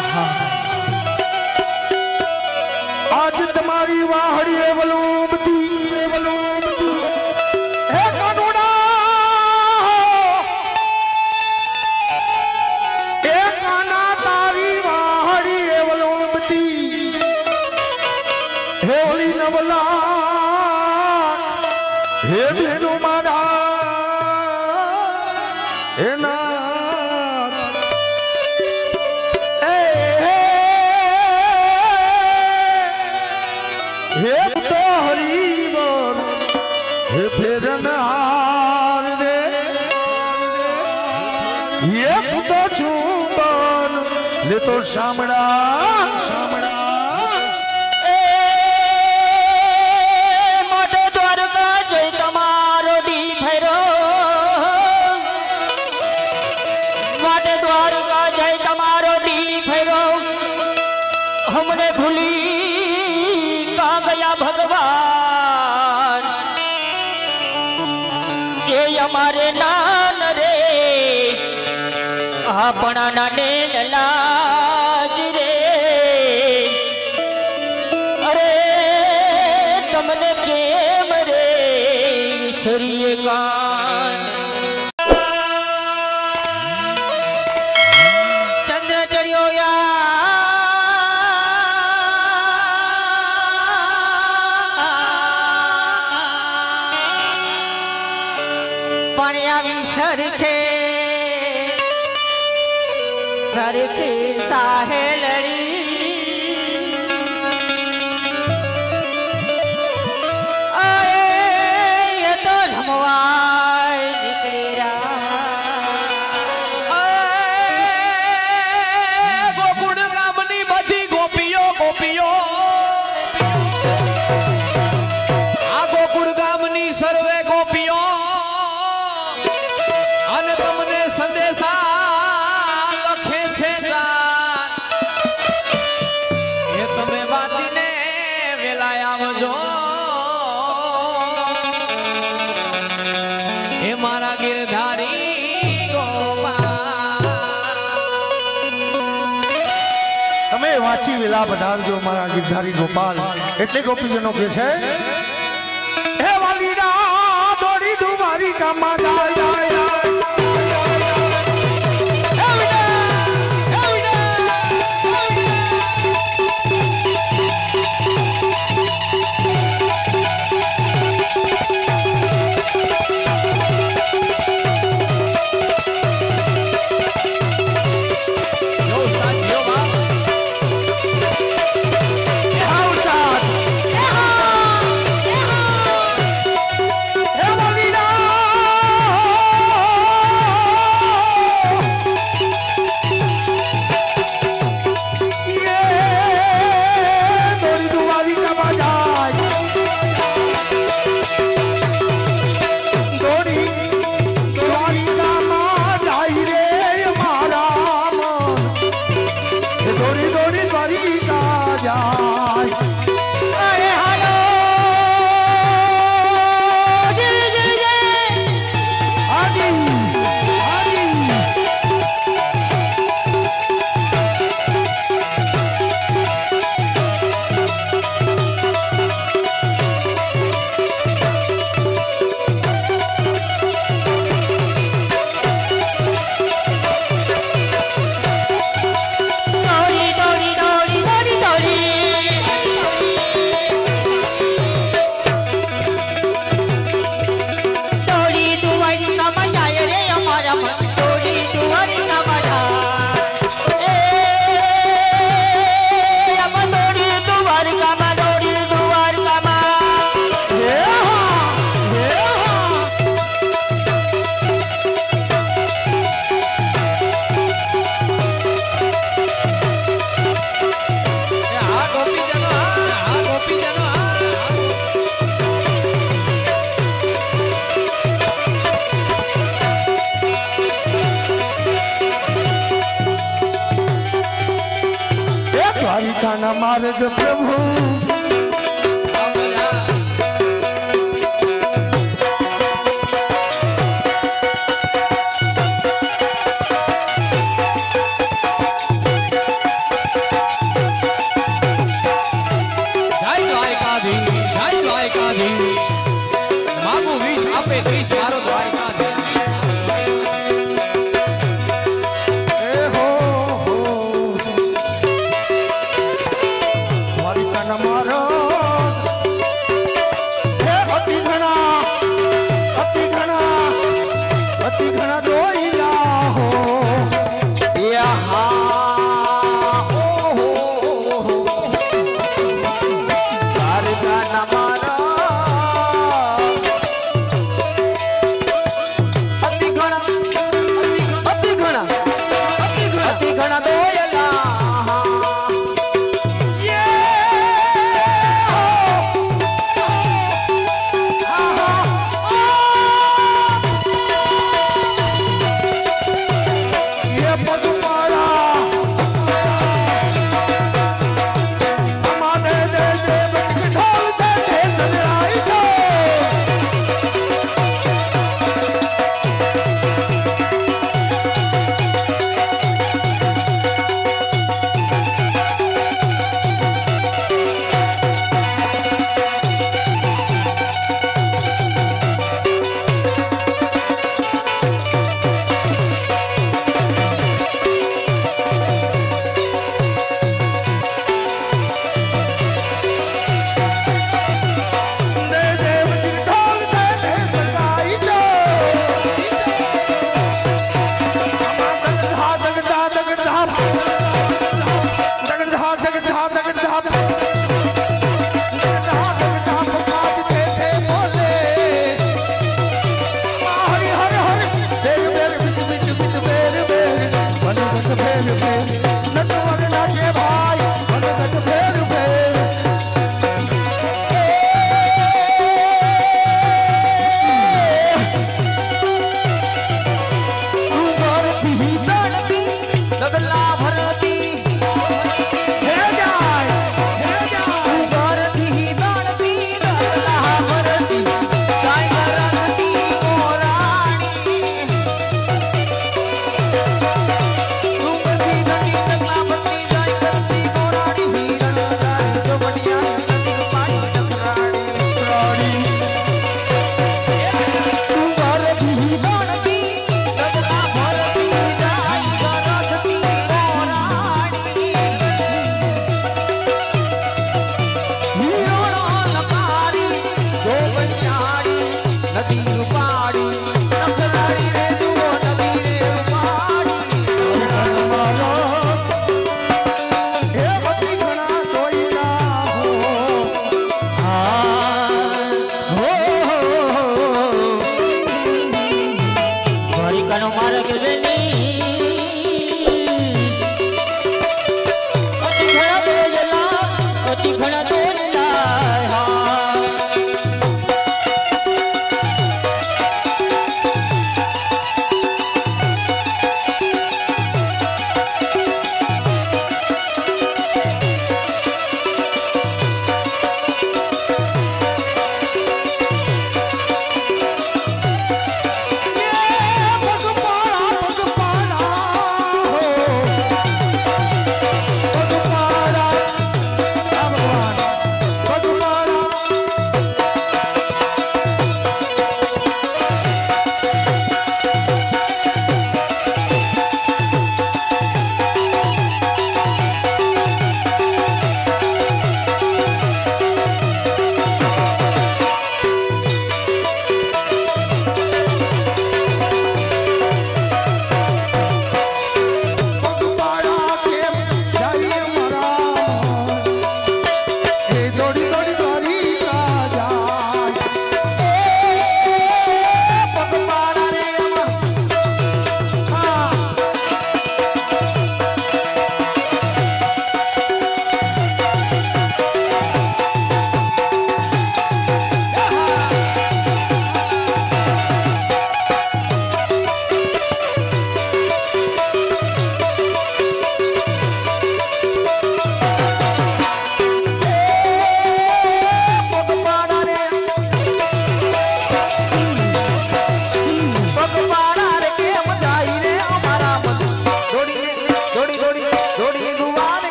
आज तुम्हारी वाहड़ी वलूमती हे कानूना हे काना तारी वाहड़ी वलूमती हे ओली नवला हे धेनु मारा हे ना तो शामड़ा मोटे द्वारका जय तमारो दी भैरो मोटे द्वारका जय तमारो दी भैरो हमने भूली का गया भगवान ये हमारे नान रे अपना नाने लाज रे अरे तमने केम रे सूर्यकांत चंद्र चढ़ियो या पानिया सरखे सरखे साहेलड़ी आए ये तो झमवाई निकलेरा गोकुड़ गामनी बधी गोपियो गोपियो आ गोकुड़ गामनी सर्वे गोपियो अने तमने संदेशा वाची विला पधारजो मारा गिरधारी गोपाल एटले गोपीजनों के छे हे वाली रा दौड़ी दुबारी का माता द्वारिका न मार्ग प्रभु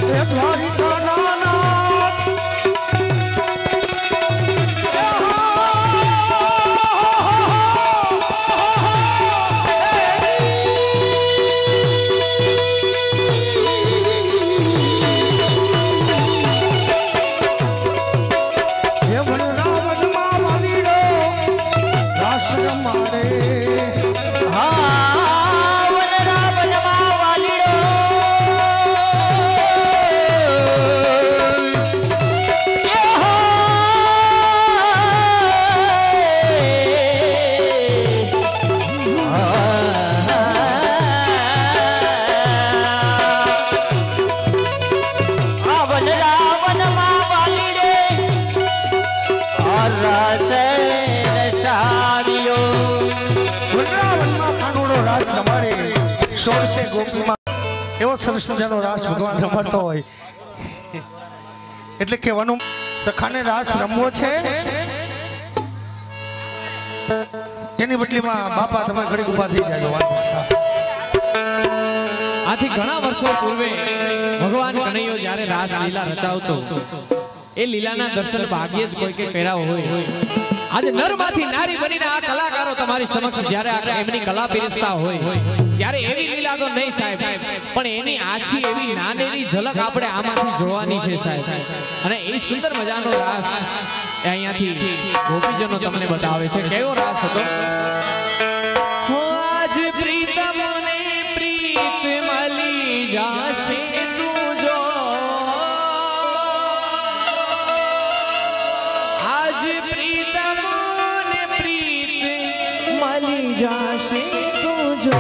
એ દ્વારિકાના નાથ એવો સરસ મજાનો રાસ ભગવાન રમતો હોય એટલે કહેવાનું સખાને રાસ રમવો છે એની બદલીમાં બાપા તમે ઘડી ઉભા થઈ જાય આથી ઘણા વર્ષો પૂર્વે ભગવાન કનૈયો જ્યારે રાસ લીલા રચાવતો એ લીલાના દર્શન ભાગ્યે જ કોઈ કે કર્યા હોય આજે નરમાંથી નારી બનીને આ કલાકારો તમારી સમક્ષ જ્યારે એમની કલા પીરસતા હોય ત્યારે એવી લીલા તો નહીં સાહેબ પણ એની આછી એવી નાનેની ઝલક આપણે આમાંથી જોવાની છે સાહેબ અને એ સુંદર મજાનો રાસ અહીંયાથી ગોપીજનો તમને બતાવે છે કેવો રાસ હતો આજ પ્રીતમને પ્રીત મળી જાશે તુજો આજ પ્રીતમને પ્રીત મળી જાશે તુજો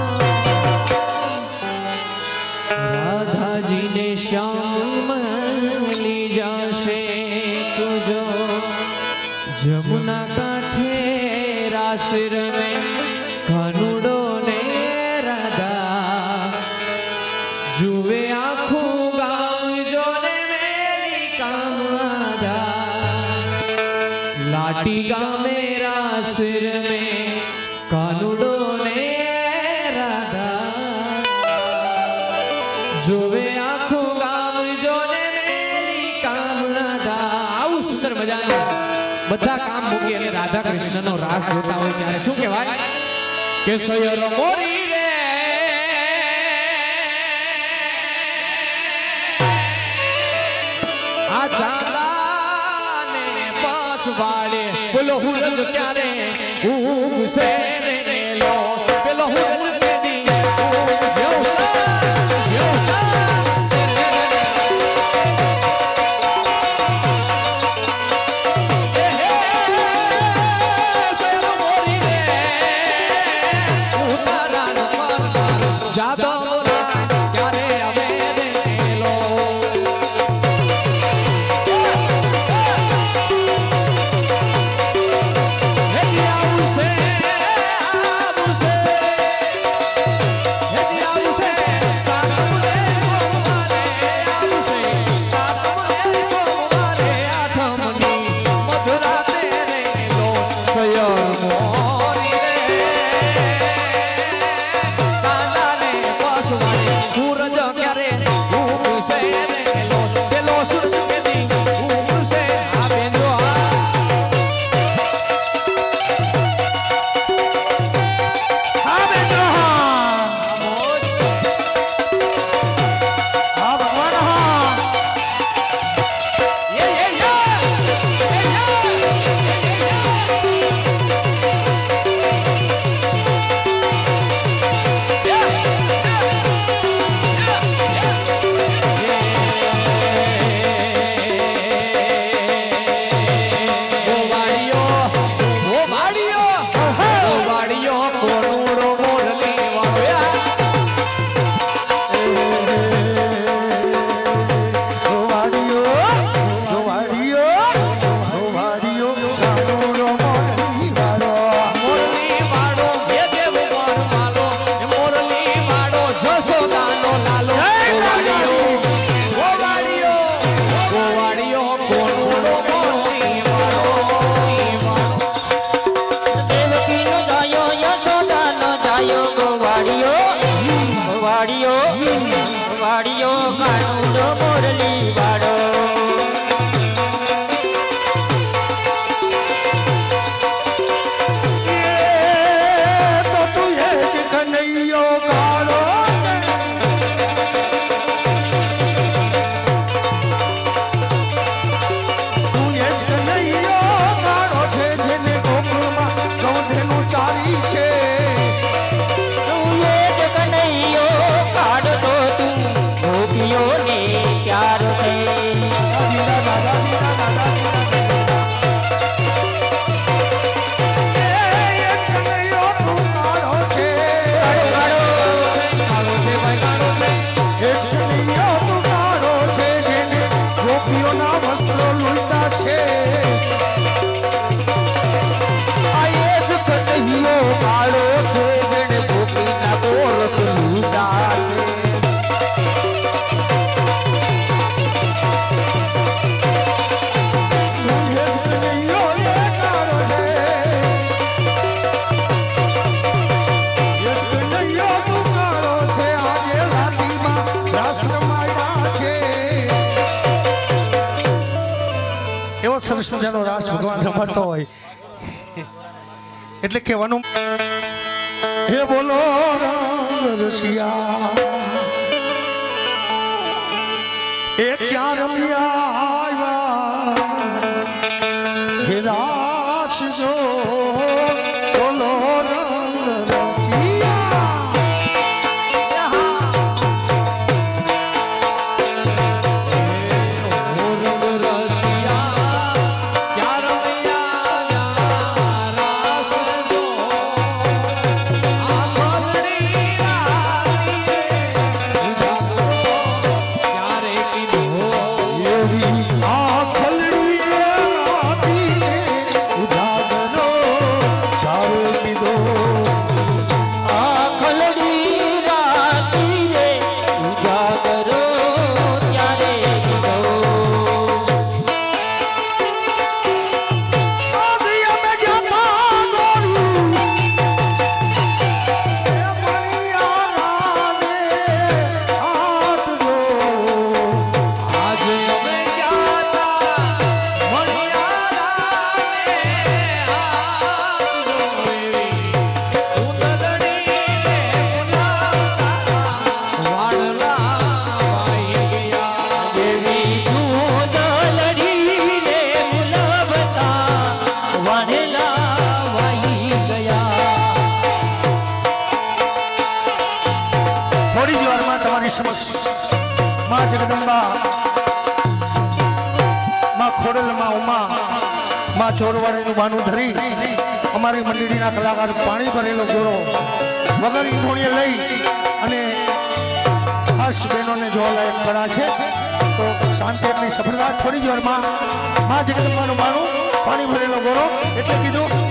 રાધાજીને શ્યામ મળી જાશે તુજો જમુના કાંઠે રાસ રમે કાનુડો ને રાધા જુએ આખું ગામ જોને મેરી કામરાધા લાટી ગામે રાસ રમે કાનુડો ને રાધા જુએ આખું ગામ જોને મેરી કામરાધા આવું સુંદર મજાનું બધા કામ મૂકી અને રાધા કૃષ્ણનો રાસ જોતા હોય ત્યારે શું કહેવાય કે સયર મોરી રે આ ચાંદાને પાછ વાળે બોલો હુરજ ક્યારે ઉગશે રે લો પેલો હુરજ કે દી સરસ મજાનો રાસ ભગવાન રમાડતો હોય એટલે કહેવાનું હે બોલો રંગ રસિયા એ ક્યાં રમ્યા આવ્યા હે રાસ જો બોલો રંગ રસિયા માં જગદંબા માં ખોડલ માં ઉમા માં ચોરવાડીનું બાનું ધરી અમારી મંડળીના કલાકાર પાણી ભરેલો ગોરો વગર ઈંધોણીએ લઈ અને ખાસ બહેનોને જોવા લાયક કળા છે તો શાંતિ એટલી સફળતા થોડી જ વારમાં માં જગદંબાનું બાનું પાણી ભરેલો ગોરો એટલે કીધું